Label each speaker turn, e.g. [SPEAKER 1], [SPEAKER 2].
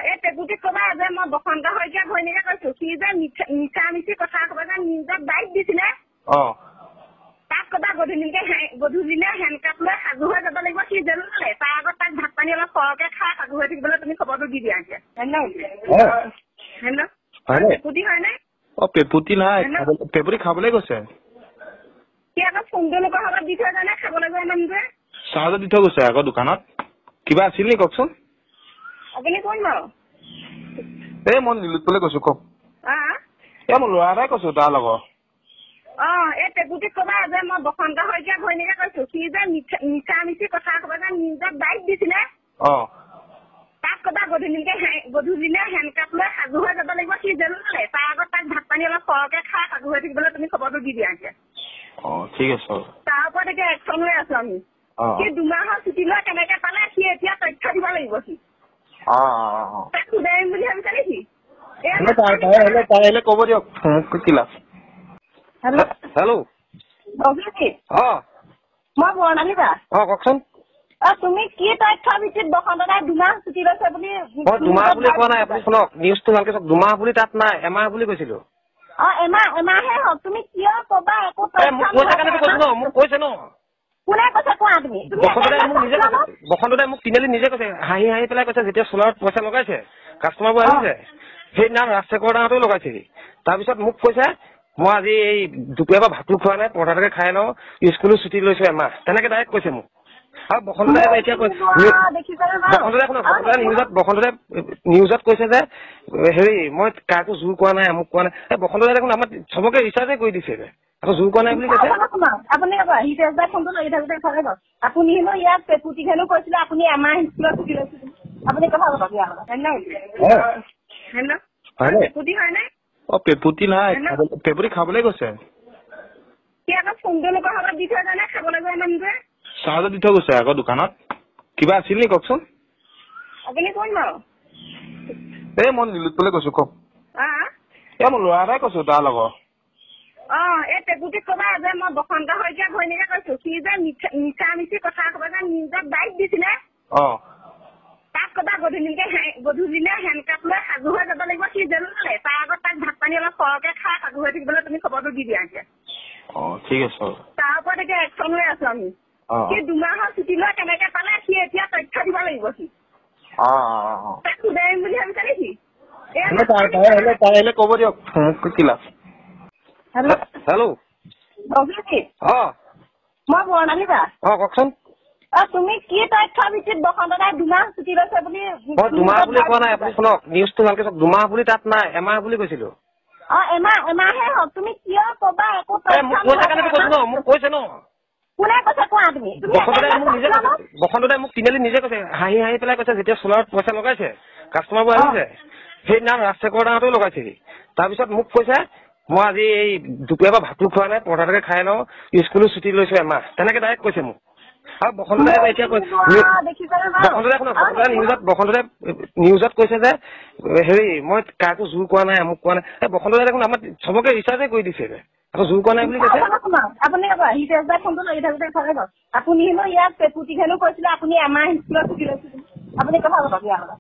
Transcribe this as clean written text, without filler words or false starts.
[SPEAKER 1] এই টেপুটিক কবা যে মই বসন্ত শইকীয়া ঘৈণীয়েকে কৈছো সি যে মিছা মিছি কথা কব যে নিউজত বাইক দিছিলে তাক কবা গধূলিলে হেণ্ডকাপ লৈ সাজু হৈ যাব লাগিব সি জেললৈ তাৰ আগত তাক ভাত পানী অলপ সৰহকে খাই সাজু হৈ থাকিবলৈ তুমি খবৰটো দি দিয়া এতিয়া হেল্ল' পেপুটি হয়নে
[SPEAKER 2] পেপুটি নাই পেপুটি খাবলৈ গৈছে
[SPEAKER 1] সি আকৌ ফোনটো লোকৰ হাতত দি থৈ জানে খাবলৈ যোৱা মানুহটোৱে
[SPEAKER 2] চাৰ্জত দি থৈ গৈছে আকৌ দোকানত কিবা আছিল নি কওকচোন
[SPEAKER 1] আপুনি কোন বাৰু
[SPEAKER 2] এই মই নিলোৎপলে কৈছো কওক এই মই ল'ৰা এটাই কৈছো তাৰ লগত
[SPEAKER 1] এই টেপুটিক কবা যে মই বসন্ত শইকীয়া ঘৈণীয়েকে কৈছো সি যে মিছা মিছি কথা কব যে নিউজত বাইক দিছিলে তাক কবা গধূলিলে হেণ্ডকাপ লৈ সাজু হৈ যাব লাগিব সি জেললৈ তাৰ আগত তাক ভাত পানী অলপ সৰহকে খাই সাজু হৈ থাকিবলৈ তুমি খবৰটো দি দিয়া এতিয়া
[SPEAKER 2] ঠিক আছে
[SPEAKER 1] তাৰ ওপৰত এতিয়া একশ্যন লৈ আছো আমি সি 2 মাহৰ ছুটী লৈ কেনেকে পালে সি এতিয়া তথ্য দিব লাগিব সি তাক সুধাই আহিম বুলি ভাবিছে নেকি
[SPEAKER 2] পাৰিলে ক'ব দিয়ক কি লাভ হেল্ল'
[SPEAKER 1] মই বৰ্ণালী দা
[SPEAKER 2] কওকচোন
[SPEAKER 1] তুমি কি তথ্য ভিত্তিত বসন্ত দাই 2 মাহ ছুটী লৈছে বুলি
[SPEAKER 2] মই 2 মাহ বুলি কোৱা নাই আপুনি শুনক নিউজটো ভালকে চাওক 2 মাহ বুলি তাত নাই এমাহ বুলি কৈছিলো
[SPEAKER 1] এমাহে হওক তুমি কিয় কবা একো
[SPEAKER 2] মোক কৈছে ন
[SPEAKER 1] কোনে কৈছে কোৱা তুমি
[SPEAKER 2] বসন্ত দাই মোক তিনিআলি নিজে কৈছে হাঁহি হাঁহি পেলাই কৈছে যেতিয়া চোলাৰত পইচা লগাইছে কাষ্টমাৰবোৰ আহিছে সেইদিনা ৰাজশেখৰ দাহঁতেও লগাইছেহি তাৰপিছত মোক কৈছে মই আজি এই দুপৰীয়া পৰা ভাতো খোৱা নাই পৰঠাকে খাই লওঁ স্কুলো ছুটী লৈছো এমাহ তেনেকে ডাইৰেক্ট কৈছে মোক আৰু বসন্ত দাই এতিয়া বসন্ত দাই নিউজত কৈছে যে হেৰি মই কাকো জোৰ কৰা নাই আমুক কোৱা নাই বসন্ত দাই দেখোন আমাৰ চবকে ৰিচাৰ্জে কৰি দিছে আকৌ জোৰ কৰা নাই বুলি কৈছে
[SPEAKER 1] আপুনি ফোনটো লাগি থাকোতে আপুনি হেনো ইয়াত পেপুটিক হেনো কৈছিলে আপুনি এমাহ স্কুলত ছুটী লৈছিল আপুনি কথা কব পেপুটি হয়নে
[SPEAKER 2] পেপুটি নাই পেপুটি খাবলৈ গৈছে
[SPEAKER 1] সি আকৌ ফোনটো লোকৰ হাতত দি থৈ জানে খাবলৈ যোৱা মানুহটোৱে
[SPEAKER 2] চাৰ্জত দি থৈ গৈছে আকৌ দোকানত কিবা আছিল নি কওকচোন
[SPEAKER 1] আপুনি কোন বাৰু
[SPEAKER 2] এই মই নিলোৎপলে কৈছো কওক এই মই ল'ৰা এটাই কৈছো তাৰ লগত
[SPEAKER 1] এই টেপুটিক কবা যে মই বসন্ত শইকীয়া ঘৈণীয়েকে কৈছো সি যে মিছা মিছি কথা কব যে নিউজত বাইক দিছিলে তাক কবা গধূলিলে হেণ্ডকাপ লৈ সাজু হৈ যাব লাগিব সি জেললৈ তাৰ আগত তাক ভাত পানী অলপ সৰহকে খাই সাজু হৈ থাকিবলৈ তুমি খবৰটো দি দিয়া এতিয়া
[SPEAKER 2] ঠিক আছে
[SPEAKER 1] তাৰ ওপৰত এতিয়া একশ্যন লৈ আছো আমি সি 2 মাহৰ ছুটী লৈ কেনেকে পালে সি এতিয়া তথ্য দিব লাগিব সি তাক সুধাই আহিম বুলি ভাবিছে নেকি
[SPEAKER 2] পাৰিলে ক'ব দিয়ক কি লাভ হেল্ল'
[SPEAKER 1] মই বৰ্ণালী দা
[SPEAKER 2] কওকচোন
[SPEAKER 1] তুমি কি তথ্য ভিত্তিত বসন্ত দাই 2 মাহ ছুটী লৈছে বুলি
[SPEAKER 2] মই 2 মাহ বুলি কোৱা নাই আপুনি শুনক নিউজটো ভালকে চাওক 2 মাহ বুলি তাত নাই এমাহ বুলি কৈছিলো
[SPEAKER 1] এমাহে হওক তুমি কিয় কবা একো
[SPEAKER 2] মোক কৈছে ন
[SPEAKER 1] কোনে কৈছে কোৱা তুমি
[SPEAKER 2] বসন্ত দাই মোক তিনিআলি নিজে কৈছে হাঁহি হাঁহি পেলাই কৈছে যেতিয়া চোলাৰত পইচা লগাইছে কাষ্টমাৰবোৰ আহিছে সেইদিনা ৰাজশেখৰ দাহঁতেও লগাইছেহি তাৰপিছত মোক কৈছে মই আজি এই দুপৰীয়া পৰা ভাতো খোৱা নাই পৰঠাকে খাই লওঁ স্কুলো ছুটী লৈছো এমাহ তেনেকে ডাইৰেক্ট কৈছে মোক আৰু বসন্ত দাই এতিয়া বসন্ত দাই নিউজত কৈছে যে হেৰি মই কাকো জোৰ কৰা নাই আমুক কোৱা নাই বসন্ত দাই দেখোন আমাৰ চবকে ৰিচাৰ্জে কৰি দিছে আকৌ জোৰ কৰা নাই বুলি কৈছে
[SPEAKER 1] আপুনি ফোনটো লাগি থাকোতে আপুনি হেনো ইয়াত পেপুটিক হেনো কৈছিলে আপুনি এমাহ স্কুলত ছুটী লৈছিল আপুনি কথা কব